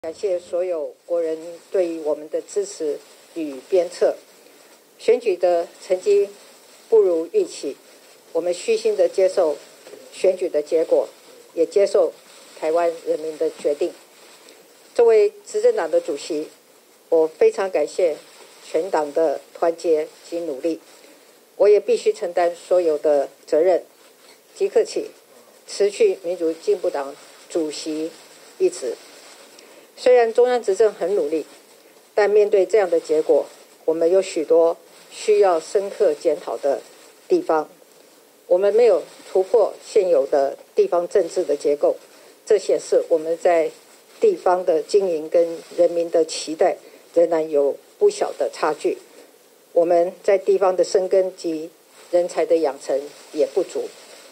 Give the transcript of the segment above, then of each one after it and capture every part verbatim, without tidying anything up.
感谢所有国人对于我们的支持与鞭策。选举的成绩不如预期，我们虚心的接受选举的结果，也接受台湾人民的决定。作为执政党的主席，我非常感谢全党的团结及努力，我也必须承担所有的责任。即刻起辞去民主进步党主席一职。虽然中央执政很努力，但面对这样的结果，我们有许多需要深刻检讨的地方。我们没有突破现有的地方政治的结构，这显示我们在地方的经营跟人民的期待仍然有不小的差距。我们在地方的生根及人才的养成也不足。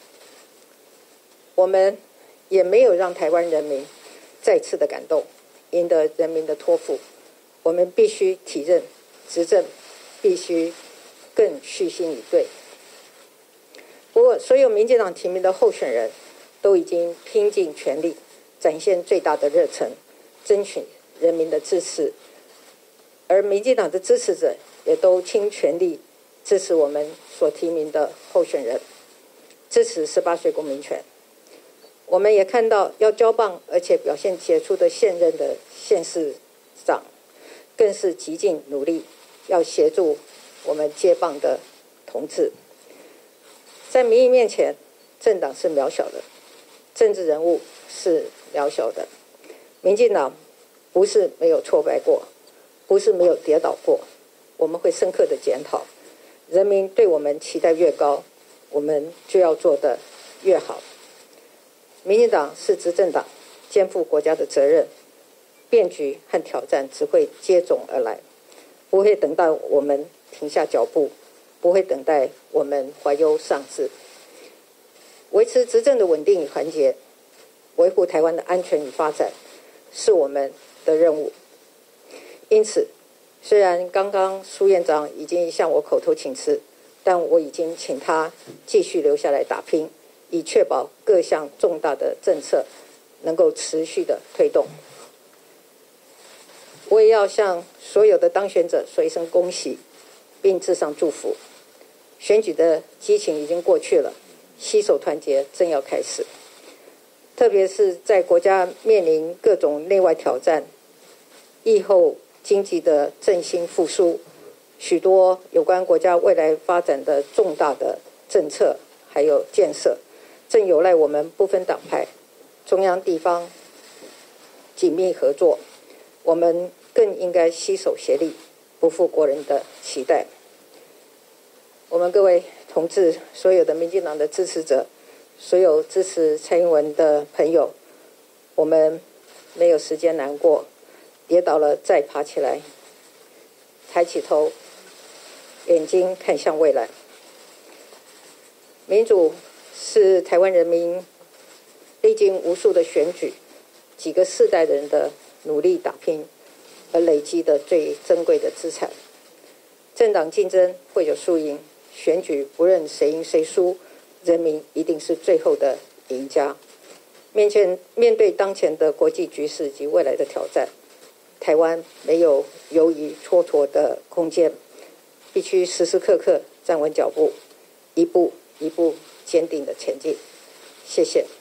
我们也没有让台湾人民再次的感动，赢得人民的托付。我们必须体认，执政必须更虚心以对。不过，所有民进党提名的候选人都已经拼尽全力，展现最大的热忱，争取人民的支持。而民进党的支持者也都倾全力支持我们所提名的候选人，支持十八岁公民权。我们也看到要交棒而且表现杰出的现任的县市长，更是极尽努力要协助我们接棒的同志。在民意面前，政党是渺小的，政治人物是渺小的。民进党不是没有挫败过，不是没有跌倒过，我们会深刻的检讨。人民对我们期待越高，我们就要做得越好。民进党是执政党，肩负国家的责任，变局和挑战只会接踵而来，不会等待我们停下脚步，不会等待我们怀忧丧志。维持执政的稳定与团结，维护台湾的安全与发展，是我们的任务。因此，虽然刚刚苏院长已经向我口头请辞，但我已经请他继续留下来打拼，以确保各项重大的政策能够持续的推动。我也要向所有的当选者说一声恭喜，并致上祝福。选举的激情已经过去了，携手团结正要开始。特别是在国家面临各种内外挑战，疫后经济的振兴复苏，许多有关国家未来发展的重大的政策还有建设，正有赖我们不分党派、中央地方紧密合作。我们更应该携手协力，不负国人的期待。我们各位同志，所有的民进党的支持者，所有支持蔡英文的朋友，我们没有时间难过，跌倒了再爬起来，抬起头，眼睛看向未来。民主是台湾人民历经无数的选举，几个世代的人的努力打拼而累积的最珍贵的资产。政党竞争会有输赢，选举不论谁赢谁输，人民一定是最后的赢家。面前面对当前的国际局势及未来的挑战，台湾没有犹豫蹉跎的空间，必须时时刻刻站稳脚步，一步一步坚定的前进。谢谢。